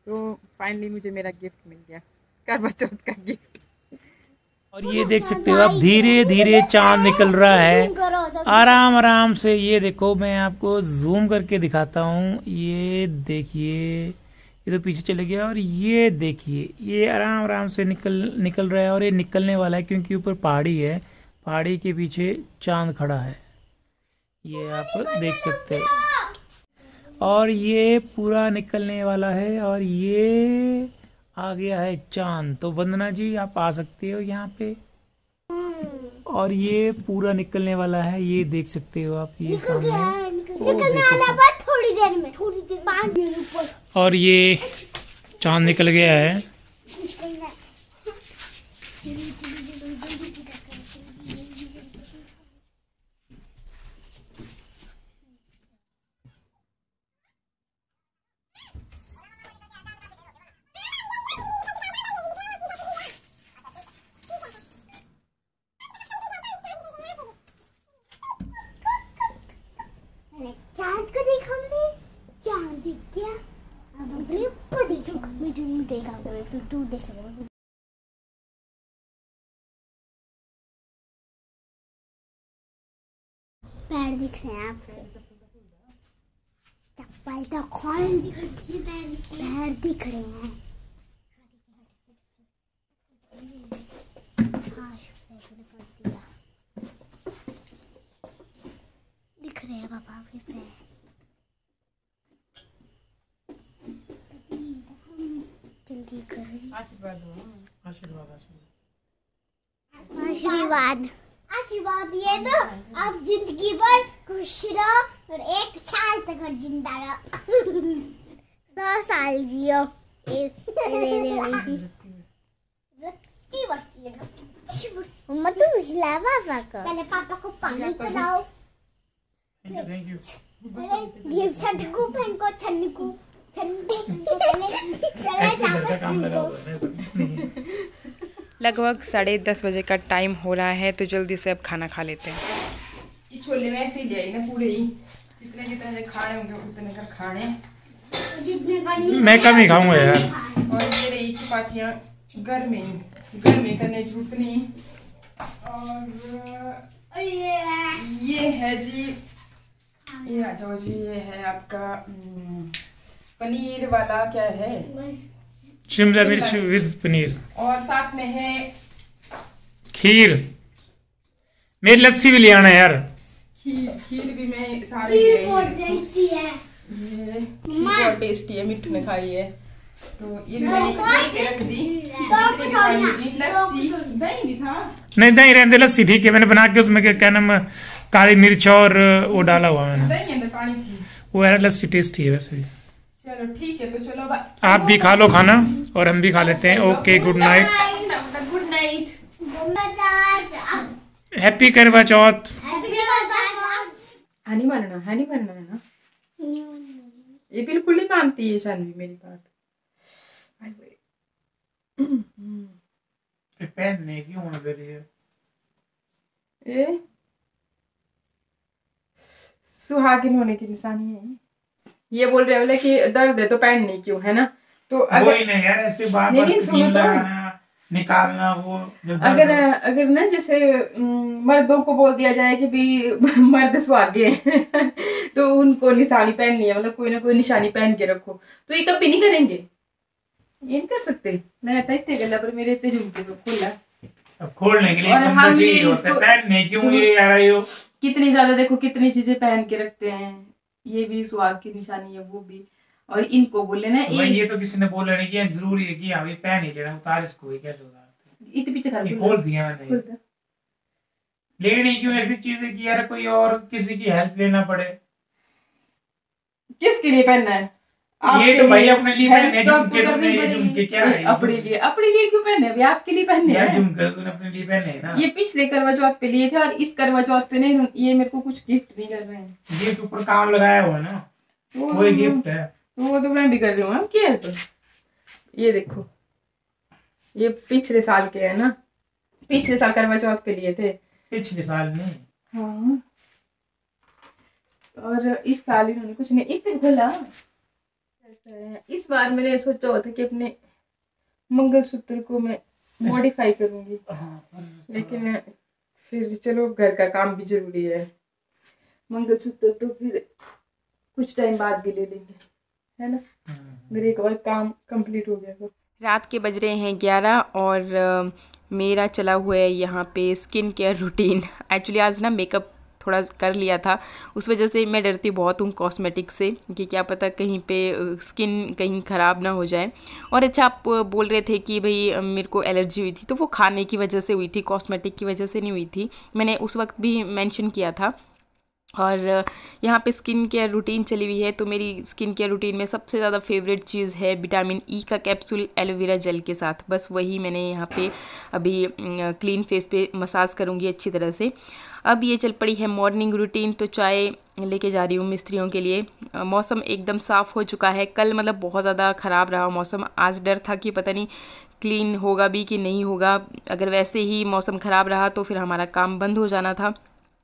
तो फाइनली मुझे मेरा गिफ्ट मिल गया, करवा चौथ का गिफ्ट। और ये देख सकते हो आप, धीरे धीरे चांद निकल रहा है आराम आराम से। ये देखो, मैं आपको जूम करके दिखाता हूँ। ये देखिए, ये तो पीछे चले गया। और ये देखिए, ये आराम आराम से निकल रहा है। और ये निकलने वाला है क्योंकि ऊपर पहाड़ी है, पहाड़ी के पीछे चांद खड़ा है, ये आप देख सकते हो। और ये पूरा निकलने वाला है और ये आ गया है चांद। तो वंदना जी, आप आ सकते हो यहाँ पे। और ये पूरा निकलने वाला है, ये देख सकते हो आप, ये सामने थोड़ी देर में 5 मिनट। और ये चांद निकल गया है। चांद को देखा हमने, चांद दिख गया। अब हमने ऊपर देखा, मैं देखा करो, तू देख लो। पैर दिख रहे हैं आपके, चप्पल तो खोल, पैर दिख रहे हैं। हाँ, दिख रहे हैं पापा के पैर। जल्दी करो, आशीर्वाद आशीर्वाद आशीर्वाद आशीर्वाद ये दो। आप जिंदगी भर खुश रहो और 1 साल तक और जिंदा रहो। 100 साल जियो। मम्मा तू खिला पापा को, पहले पापा को पानी पिलाओ। Thank you. ये छटकू पहन को, छन्नू लगभग 10:30 बजे का टाइम हो रहा है, तो जल्दी से अब खाना खा लेते हैं। ये छोले में ऐसे ही ले आई ना पूरे ही, जितने जितने खाए होंगे उतने कर खाने, मैं कम ही खाऊंगा यार। और ये रही चपातियाँ घर में करने जरूरत नहीं। और ये है जी, ये आ जाओ जी, ये है आपका पनीर वाला, क्या है, शिमला मिर्च विद पनीर। और साथ में है खीर। मेरी लस्सी भी ले आना यार। खीर भी मैं सारे खीर बहुत टेस्टी है। ये बहुत टेस्टी है, मिट्टू ने खाई है तो ये मैंने रख दी। लस्सी दही भी था, नहीं दही रहने, लस्सी ठीक है। मैंने बना के उसमें क्या नाम, काली मिर्च और वो डाला हुआ मैंने, दही अंदर पानी थी। वो है लस्सी टेस्टी है वैसे। चलो ठीक है, तो चलो आप भी खा लो खाना और हम भी खा लेते हैं। Okay, good night, good night, happy Karva Chauth. Honey बनना है ना, ये बिल्कुल नहीं मानती है शानवी मेरी बात। पहनने क्यों होने दे रही है? सुहागिन होने की निशानी है। ये बोल रहे बोले कि दर्द है तो पहनने क्यों, है ना। तो अगर नहीं यार, ऐसे बार निकालना वो अगर ना जैसे मर्दों को बोल दिया जाए कि भी मर्द सुहागे हैं तो उनको निशानी पहननी है, मतलब कोई ना कोई निशानी पहन के रखो, तो ये कभी नहीं करेंगे, ये नहीं कर सकते। मैं इतने गला पर मेरे इतने झुमके तो खुला, अब खोलने के लिए चाहिए होता है, पहनने क्यों ये आ रही हो। कितनी ज्यादा देखो, कितनी चीजें पहन के रखते हैं। ये भी सुहाग की निशानी है, वो भी। और इनको बोले ना, ये तो किसी ने बोला नहीं कि जरूरी है कि हाँ पहन ही लेना, उतार इसको, ये कैसे उतारते। इतने पीछे खोल दिया मैंने। लेनी क्यों ऐसी चीजें कि यार कोई और किसी की हेल्प लेना पड़े। किसके लिए पहनना है? ये तो भाई अपने लिए पहने झुमके क्या है? अपने लिए क्यों पहने? अभी आपके लिए पहनने हैं झुमके, तो अपने लिए पहने हैं ना। ये पिछले करवा चौथ पे लिए थे और इस करवा चौथ पे नहीं, ये मेरे को कुछ गिफ्ट नहीं कर रहे हैं। ये तो ऊपर काम लगाया हुआ है ना, वो गिफ्ट है। वो तो मैं भी कर रही हूँ, हम क्या हेल्प। ये देखो, ये पिछले साल के है ना, पिछले साल करवा चौथ पे लिए थे। पिछले साल नहीं, हाँ, और इस साल इन्होंने कुछ नहीं, इतने खोला ऐसा है, इस बार मैंने सोचा हुआ था कि अपने मंगलसूत्र को मैं मॉडिफाई करूंगी, लेकिन फिर चलो घर का काम भी जरूरी है। मंगलसूत्र तो फिर कुछ टाइम बाद भी ले लेंगे, है ना, मेरे एक बार काम कंप्लीट हो गया तो। रात के बज रहे हैं 11 और मेरा चला हुआ है यहाँ पे स्किन केयर रूटीन। एक्चुअली आज ना मेकअप थोड़ा कर लिया था, उस वजह से मैं डरती बहुत हूँ कॉस्मेटिक से कि क्या पता कहीं पे स्किन कहीं ख़राब ना हो जाए। और अच्छा, आप बोल रहे थे कि भाई मेरे को एलर्जी हुई थी, तो वो खाने की वजह से हुई थी, कॉस्मेटिक की वजह से नहीं हुई थी। मैंने उस वक्त भी मेंशन किया था। और यहाँ पे स्किन केयर रूटीन चली हुई है, तो मेरी स्किन केयर रूटीन में सबसे ज़्यादा फेवरेट चीज़ है विटामिन ई का कैप्सूल एलोवेरा जेल के साथ। बस वही मैंने यहाँ पे अभी क्लीन फेस पे मसाज करूँगी अच्छी तरह से। अब ये चल पड़ी है मॉर्निंग रूटीन, तो चाय लेके जा रही हूँ मिस्त्रियों के लिए। मौसम एकदम साफ़ हो चुका है, कल मतलब बहुत ज़्यादा ख़राब रहा मौसम। आज डर था कि पता नहीं क्लीन होगा भी कि नहीं होगा, अगर वैसे ही मौसम ख़राब रहा तो फिर हमारा काम बंद हो जाना था।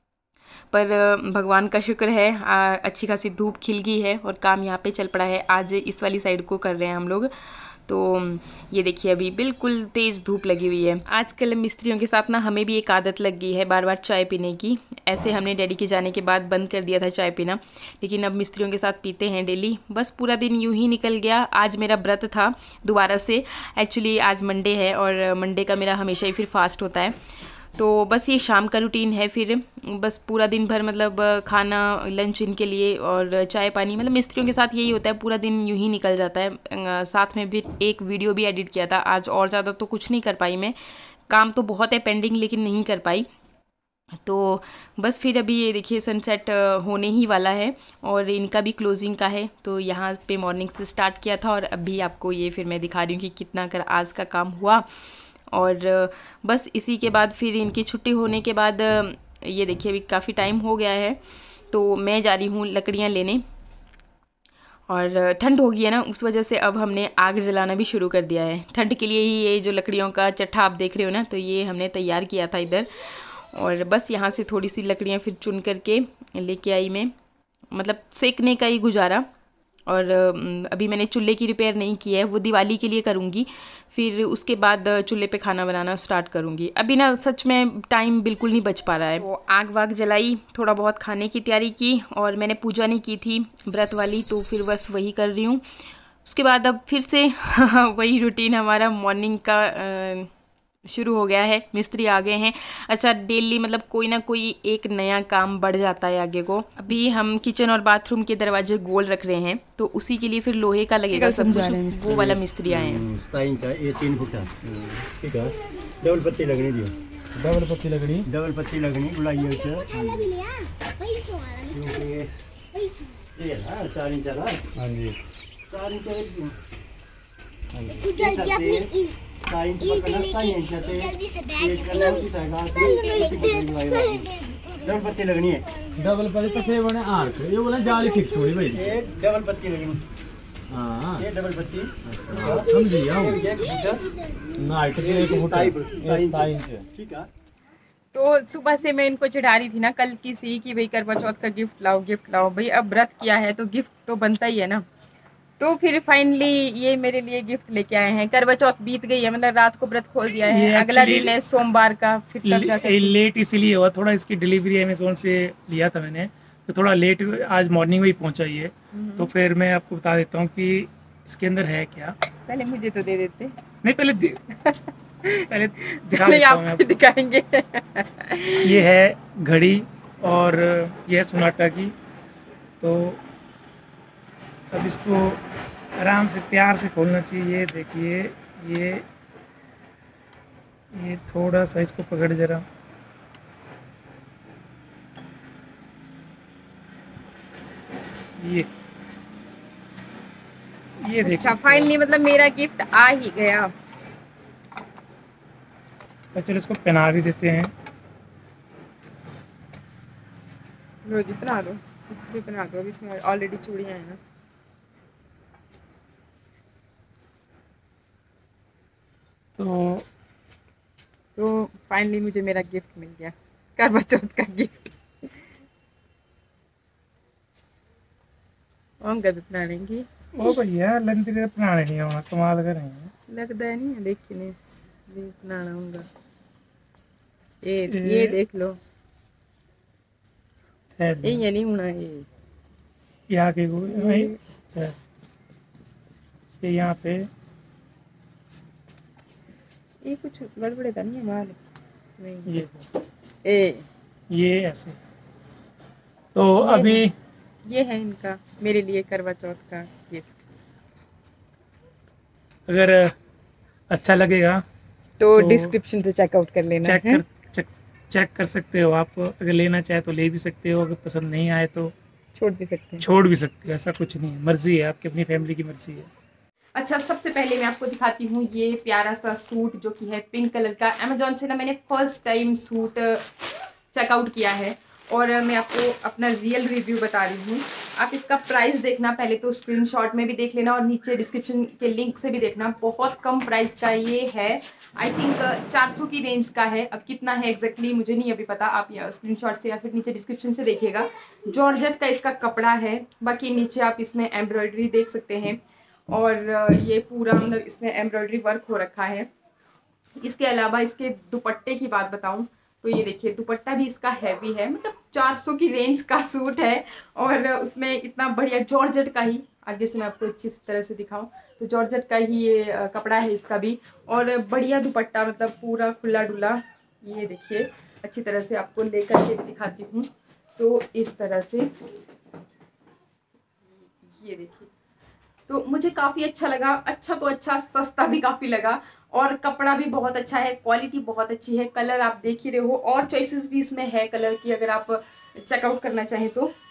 पर भगवान का शुक्र है, अच्छी खासी धूप खिल गई है और काम यहाँ पे चल पड़ा है। आज इस वाली साइड को कर रहे हैं हम लोग, तो ये देखिए अभी बिल्कुल तेज़ धूप लगी हुई है। आजकल मिस्त्रियों के साथ ना हमें भी एक आदत लग गई है बार बार चाय पीने की। ऐसे हमने डैडी के जाने के बाद बंद कर दिया था चाय पीना, लेकिन अब मिस्त्रियों के साथ पीते हैं डेली। बस पूरा दिन यूं ही निकल गया। आज मेरा व्रत था दोबारा से, एक्चुअली आज मंडे है और मंडे का मेरा हमेशा ही फिर फास्ट होता है। तो बस ये शाम का रूटीन है, फिर बस पूरा दिन भर मतलब खाना लंच इनके लिए और चाय पानी, मतलब मिस्त्रियों के साथ यही होता है, पूरा दिन यूं ही निकल जाता है। साथ में भी एक वीडियो भी एडिट किया था आज, और ज़्यादा तो कुछ नहीं कर पाई मैं, काम तो बहुत है पेंडिंग लेकिन नहीं कर पाई। तो बस फिर अभी ये देखिए सनसेट होने ही वाला है और इनका भी क्लोजिंग का है, तो यहाँ पे मॉर्निंग से स्टार्ट किया था और अभी आपको ये फिर मैं दिखा रही हूँ कि कितना कर आज का काम हुआ। और बस इसी के बाद फिर इनकी छुट्टी होने के बाद ये देखिए अभी काफ़ी टाइम हो गया है, तो मैं जा रही हूँ लकड़ियाँ लेने। और ठंड हो गई है ना, उस वजह से अब हमने आग जलाना भी शुरू कर दिया है। ठंड के लिए ही ये जो लकड़ियों का चट्ठा आप देख रहे हो ना, तो ये हमने तैयार किया था इधर। और बस यहाँ से थोड़ी सी लकड़ियाँ फिर चुन करके लेके आई मैं, मतलब सेकने का ही गुजारा। और अभी मैंने चूल्हे की रिपेयर नहीं की है, वो दिवाली के लिए करूँगी, फिर उसके बाद चूल्हे पे खाना बनाना स्टार्ट करूँगी। अभी ना सच में टाइम बिल्कुल नहीं बच पा रहा है। तो आग वाग जलाई, थोड़ा बहुत खाने की तैयारी की और मैंने पूजा नहीं की थी व्रत वाली, तो फिर बस वही कर रही हूँ। उसके बाद अब फिर से वही रूटीन हमारा मॉर्निंग का शुरू हो गया है। मिस्त्री आ गए हैं। अच्छा, डेली मतलब कोई ना कोई एक नया काम बढ़ जाता है आगे को। अभी हम किचन और बाथरूम के दरवाजे गोल रख रहे हैं, तो उसी के लिए फिर लोहे का लगेगा सब कुछ, वो वाला मिस्त्री आए हैं। 3 फुट ठीक है। डबल पत्ती लगनी दी, डबल पत्ती लगनी बुलाई ये ना 4 इंच ना। हाँ जी 4 इंच डबल पत्ती लगनी है। डबल पत्ती से बने आर्क, ये बोला जाली फिक्स हुई भाई। ये डबल पत्ती लगनी। हाँ ये डबल पत्ती समझी नाइट के 1 फुट ठीक है। तो सुबह से मैं इनको चढ़ा रही थी ना कल की सी कि भाई करवा चौथ का गिफ्ट लाओ गिफ्ट लाओ। भाई अब व्रत किया है तो गिफ्ट तो बनता ही है ना। तो फिर फाइनली ये मेरे लिए गिफ्ट लेके आए हैं। करवा चौथ बीत गई है, मतलब रात को व्रत खोल दिया है, अगला दिन है सोमवार का। फिर तब जाकर लेट इसीलिए हुआ थोड़ा, इसकी डिलीवरी अमेज़ोन से लिया था मैंने, तो थोड़ा लेट आज मॉर्निंग में ही पहुंचा ये। तो फिर मैं आपको बता देता हूँ कि इसके अंदर है क्या। पहले मुझे तो दे देते। नहीं पहले पहले दिखा देता हूँ मैं आपको। दिखाएंगे। ये है घड़ी और ये है सोनाटा की। तो अब इसको आराम से प्यार से खोलना चाहिए। ये देखिए ये थोड़ा सा इसको पकड़ जरा। ये देख अच्छा, फाइनली मतलब मेरा गिफ्ट आ ही गया। तो चलो इसको पहना भी देते हैं। लो जी पहना दो, इसमें पहना दो। अभी इसमें ऑलरेडी चूड़ियां हैं ना। तो फाइनली मुझे मेरा गिफ्ट मिल गया, करवा चौथ का गिफ्ट। हम कभी बना लेंगे। ओ भैया लंदन तेरे बनाने नहीं आना, कमाल करेंगे। लगता है नहीं है, देखने बनाना होगा। ये देख लो, ये नहीं होना ये आगे को ये यहाँ पे ये कुछ गड़बड़े था नहीं है माल ये ये ऐसे। तो ये अभी ये है इनका मेरे लिए करवा चौथ का गिफ्ट। अगर अच्छा लगेगा तो डिस्क्रिप्शन से चेकआउट कर लेना है। चेक कर सकते हो आप। अगर लेना चाहे तो ले भी सकते हो, अगर पसंद नहीं आए तो छोड़ भी सकते हैं। छोड़ भी सकते हो, ऐसा कुछ नहीं है, मर्जी है आपकी, अपनी फैमिली की मर्जी है। अच्छा, सबसे पहले मैं आपको दिखाती हूँ ये प्यारा सा सूट जो कि है पिंक कलर का। अमेजोन से ना मैंने फर्स्ट टाइम सूट चेकआउट किया है और मैं आपको अपना रियल रिव्यू बता रही हूँ। आप इसका प्राइस देखना, पहले तो स्क्रीनशॉट में भी देख लेना और नीचे डिस्क्रिप्शन के लिंक से भी देखना। बहुत कम प्राइस का ये है, आई थिंक 400 की रेंज का है। अब कितना है एग्जैक्टली मुझे नहीं अभी पता, आप या स्क्रीनशॉट से या फिर नीचे डिस्क्रिप्शन से देखिएगा। जॉर्जेट का इसका कपड़ा है, बाकी नीचे आप इसमें एम्ब्रॉयडरी देख सकते हैं और ये पूरा मतलब इसमें एम्ब्रॉयडरी वर्क हो रखा है। इसके अलावा इसके दुपट्टे की बात बताऊं तो ये देखिए दुपट्टा भी इसका हैवी है, मतलब 400 की रेंज का सूट है और उसमें इतना बढ़िया जॉर्जेट का ही, आगे से मैं आपको अच्छी तरह से दिखाऊं तो जॉर्जेट का ही ये कपड़ा है इसका भी और बढ़िया दुपट्टा, मतलब पूरा खुला डुला। ये देखिए अच्छी तरह से आपको लेकर के भी दिखाती हूँ। तो इस तरह से ये देखिए, तो मुझे काफ़ी अच्छा लगा। अच्छा तो अच्छा, सस्ता भी काफ़ी लगा और कपड़ा भी बहुत अच्छा है, क्वालिटी बहुत अच्छी है। कलर आप देख ही रहे हो और चॉइसेस भी इसमें है कलर की, अगर आप चेकआउट करना चाहें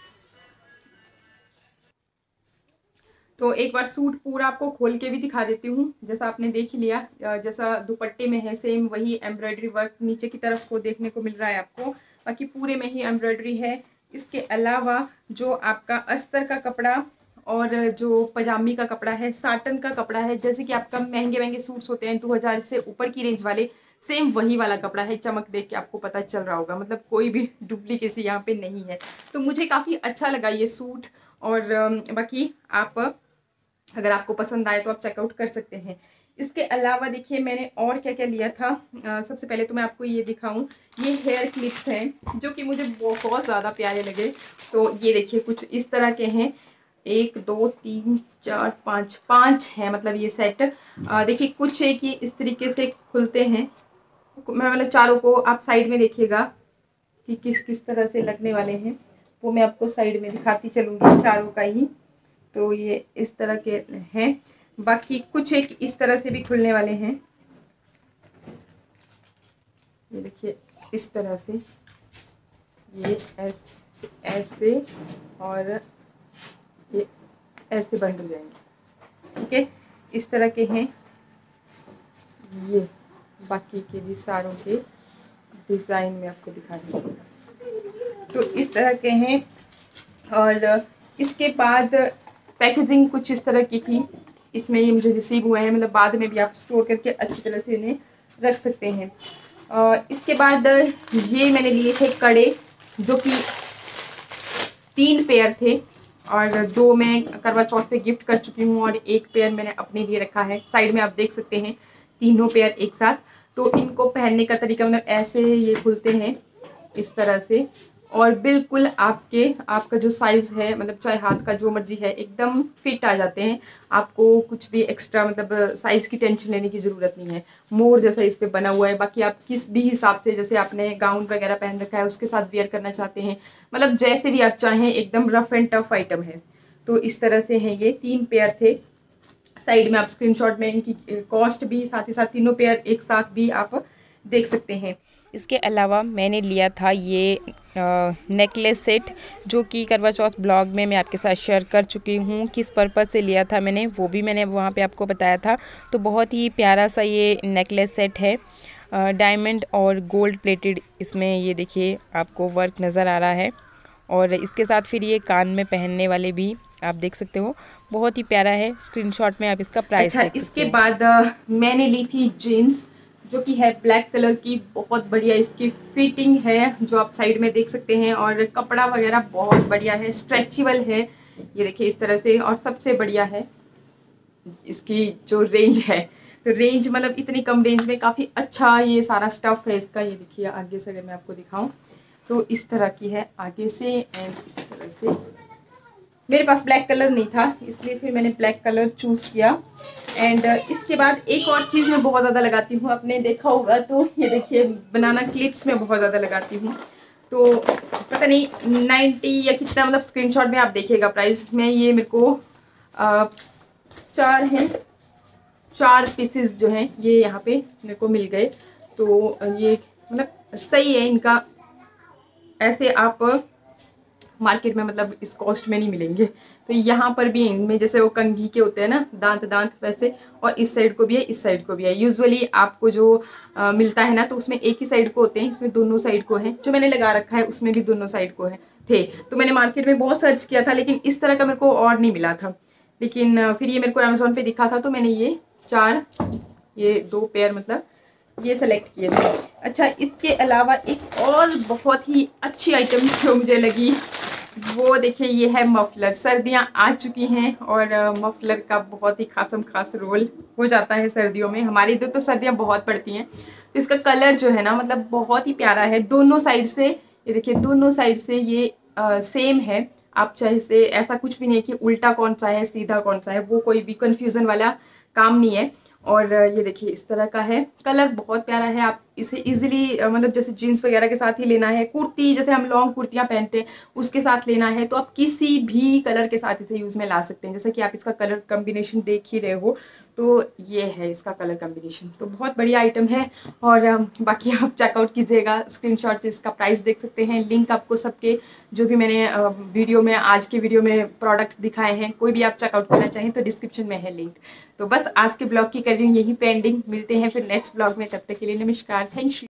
तो एक बार सूट पूरा आपको खोल के भी दिखा देती हूँ। जैसा आपने देख ही लिया, जैसा दुपट्टे में है सेम वही एम्ब्रॉयडरी वर्क नीचे की तरफ को देखने को मिल रहा है आपको, बाकी पूरे में ही एम्ब्रॉयडरी है। इसके अलावा जो आपका अस्तर का कपड़ा और जो पजामी का कपड़ा है, साटन का कपड़ा है, जैसे कि आपका महंगे महंगे सूट्स होते हैं 2000 से ऊपर की रेंज वाले, सेम वही वाला कपड़ा है। चमक देख के आपको पता चल रहा होगा, मतलब कोई भी डुप्लीकेसी यहाँ पे नहीं है। तो मुझे काफ़ी अच्छा लगा ये सूट और बाकी आप अगर आपको पसंद आए तो आप चेकआउट कर सकते हैं। इसके अलावा देखिए मैंने और क्या क्या लिया था। सबसे पहले तो मैं आपको ये दिखाऊं, ये हेयर क्लिप्स हैं जो कि मुझे बहुत ज़्यादा प्यारे लगे। तो ये देखिए कुछ इस तरह के हैं, 1 2 3 4 5 हैं, मतलब ये सेट। देखिए कुछ है कि इस तरीके से खुलते हैं, मैं मतलब चारों को आप साइड में देखिएगा कि किस किस तरह से लगने वाले हैं, वो मैं आपको साइड में दिखाती चलूँगी चारों का ही। तो ये इस तरह के हैं, बाकी कुछ एक इस तरह से भी खुलने वाले हैं। ये देखिए इस तरह से, ये ऐसे और ये ऐसे बंद हो जाएंगे, ठीक है। इस तरह के हैं ये, बाकी के भी सारों के डिज़ाइन में आपको दिखा दूँगी। तो इस तरह के हैं और इसके बाद पैकेजिंग कुछ इस तरह की थी। इसमें ये मुझे रिसीव हुए हैं, मतलब बाद में भी आप स्टोर करके अच्छी तरह से इन्हें रख सकते हैं। इसके बाद ये मैंने लिए थे कड़े, जो कि 3 पेयर थे और 2 मैं करवा चौथ पे गिफ्ट कर चुकी हूँ और 1 पेयर मैंने अपने लिए रखा है। साइड में आप देख सकते हैं तीनों पेयर एक साथ। तो इनको पहनने का तरीका मतलब ऐसे ये खुलते हैं इस तरह से और बिल्कुल आपका जो साइज़ है, मतलब चाहे हाथ का जो मर्जी है, एकदम फिट आ जाते हैं। आपको कुछ भी एक्स्ट्रा मतलब साइज़ की टेंशन लेने की ज़रूरत नहीं है। मोर जैसा इस पे बना हुआ है, बाकी आप किस भी हिसाब से, जैसे आपने गाउन वगैरह पहन रखा है उसके साथ वेयर करना चाहते हैं, मतलब जैसे भी आप चाहें, एकदम रफ एंड टफ आइटम है। तो इस तरह से हैं ये 3 पेयर थे। साइड में आप स्क्रीनशॉट में इनकी कॉस्ट भी साथ ही साथ तीनों पेयर एक साथ भी आप देख सकते हैं। इसके अलावा मैंने लिया था ये नेकलेस सेट, जो कि करवा चौथ ब्लॉग में मैं आपके साथ शेयर कर चुकी हूँ। किस पर्पज़ से लिया था मैंने, वो भी मैंने वहाँ पे आपको बताया था। तो बहुत ही प्यारा सा ये नेकलेस सेट है, डायमंड और गोल्ड प्लेटेड। इसमें ये देखिए आपको वर्क नज़र आ रहा है और इसके साथ फिर ये कान में पहनने वाले भी आप देख सकते हो, बहुत ही प्यारा है। स्क्रीनशॉट में आप इसका प्राइस देख सकते हो। इसके बाद मैंने ली थी जीन्स, जो कि है ब्लैक कलर की, बहुत बढ़िया इसकी फिटिंग है जो आप साइड में देख सकते हैं और कपड़ा वगैरह बहुत बढ़िया है, स्ट्रेचेबल है, ये देखिए इस तरह से। और सबसे बढ़िया है इसकी जो रेंज है, तो रेंज मतलब इतनी कम रेंज में काफ़ी अच्छा ये सारा स्टफ़ है इसका। ये देखिए आगे से अगर मैं आपको दिखाऊं तो इस तरह की है आगे से, एंड इस तरह से। मेरे पास ब्लैक कलर नहीं था इसलिए फिर मैंने ब्लैक कलर चूज़ किया। एंड इसके बाद एक और चीज़ मैं बहुत ज़्यादा लगाती हूँ, आपने देखा होगा तो ये देखिए बनाना क्लिप्स में बहुत ज़्यादा लगाती हूँ। तो पता नहीं 90 या कितना, मतलब स्क्रीनशॉट में आप देखिएगा प्राइस में। ये मेरे को 4 पीसेस जो हैं ये यहाँ पे मेरे को मिल गए। तो ये मतलब सही है इनका, ऐसे आप मार्केट में मतलब इस कॉस्ट में नहीं मिलेंगे। तो यहाँ पर भी इनमें जैसे वो कंघी के होते हैं ना, दांत वैसे, और इस साइड को भी है इस साइड को भी है। यूजुअली आपको जो मिलता है ना तो उसमें एक ही साइड को होते हैं, इसमें दोनों साइड को है। जो मैंने लगा रखा है उसमें भी दोनों साइड को है थे। तो मैंने मार्केट में बहुत सर्च किया था लेकिन इस तरह का मेरे को और नहीं मिला था। लेकिन फिर ये मेरे को अमेज़ॉन पे दिखा था तो मैंने ये 2 पेयर मतलब ये सेलेक्ट किए थे। अच्छा, इसके अलावा एक और बहुत ही अच्छी आइटम जो मुझे लगी वो देखिए ये है मफलर। सर्दियां आ चुकी हैं और मफलर का बहुत ही खास रोल हो जाता है सर्दियों में। हमारे इधर तो सर्दियां बहुत पड़ती हैं। तो इसका कलर जो है ना मतलब बहुत ही प्यारा है। दोनों साइड से ये देखिए, दोनों साइड से ये सेम है। आप चाहे से ऐसा कुछ भी नहीं है कि उल्टा कौन सा है सीधा कौन सा है, वो कोई भी कन्फ्यूज़न वाला काम नहीं है। और ये देखिए इस तरह का है, कलर बहुत प्यारा है। आप इसे इजीली मतलब जैसे जीन्स वगैरह के साथ ही लेना है, कुर्ती जैसे हम लॉन्ग कुर्तियाँ पहनते हैं उसके साथ लेना है तो आप किसी भी कलर के साथ इसे यूज़ में ला सकते हैं। जैसे कि आप इसका कलर कम्बिनेशन देख ही रहे हो, तो ये है इसका कलर कम्बिनेशन। तो बहुत बढ़िया आइटम है। और बाकी आप चेकआउट कीजिएगा, स्क्रीनशॉट से इसका प्राइस देख सकते हैं। लिंक आपको सबके जो भी मैंने वीडियो में आज के वीडियो में प्रोडक्ट्स दिखाए हैं, कोई भी आप चेकआउट करना चाहें तो डिस्क्रिप्शन में है लिंक। तो बस आज के ब्लॉग की कर रही हूँ यही पेंडिंग। मिलते हैं फिर नेक्स्ट ब्लॉग में, तब तक के लिए नमस्कार, थैंक यू।